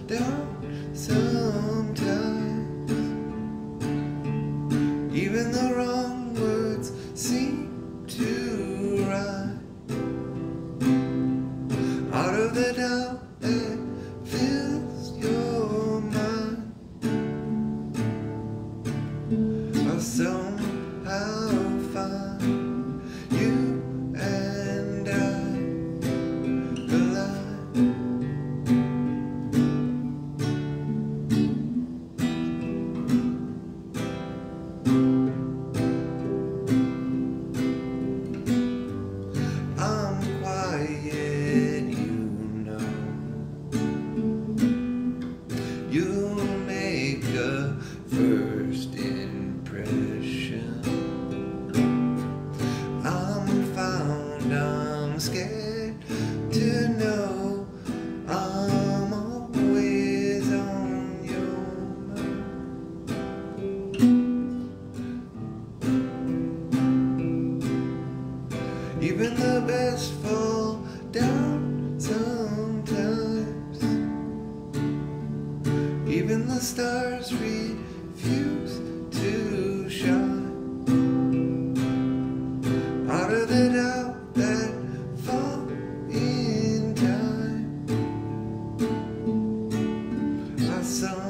down sometimes. Even the wrong words seem to rhyme. Out of the doubt that fills your mind, I'll somehow find you and I alive. I'm quiet, you'll make a first impression. I'm found, I'm scared to know I'm always on your mind. Even the best fall down sometimes. Even the stars refuse to shine. Out of the doubt that fall in time, I saw